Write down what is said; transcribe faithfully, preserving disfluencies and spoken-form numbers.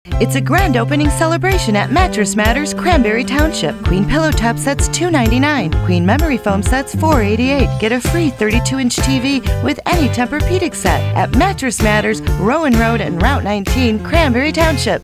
It's a grand opening celebration at Mattress Matters, Cranberry Township. Queen pillow top sets two ninety-nine. Queen memory foam sets four eighty-eight. Get a free thirty-two inch T V with any Tempur-Pedic set at Mattress Matters, Rowan Road and Route nineteen, Cranberry Township.